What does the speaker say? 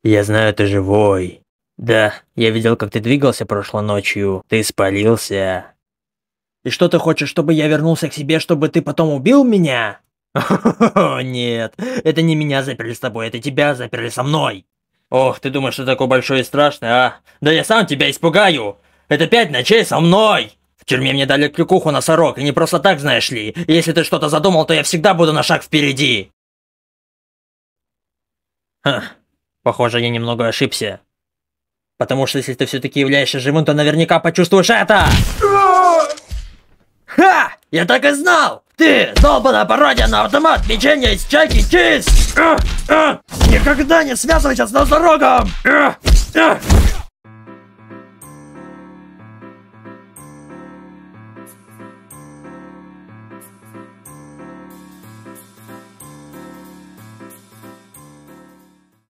Я знаю, ты живой. Да, я видел, как ты двигался прошлой ночью. Ты спалился. И что ты хочешь, чтобы я вернулся к себе, чтобы ты потом убил меня? О, нет, это не меня заперли с тобой, это тебя заперли со мной. Ох, ты думаешь, что такой большой и страшный, а? Да я сам тебя испугаю. Это 5 ночей со мной. В тюрьме мне дали клюкуху носорог, и не просто так, знаешь ли. Если ты что-то задумал, то я всегда буду на шаг впереди. Похоже, я немного ошибся. Потому что если ты все-таки являешься живым, то наверняка почувствуешь это! Ха! Я так и знал! Ты, долбаная пародия на автомат печенья из Чаки Чиз! Никогда не связывайся с носорогом!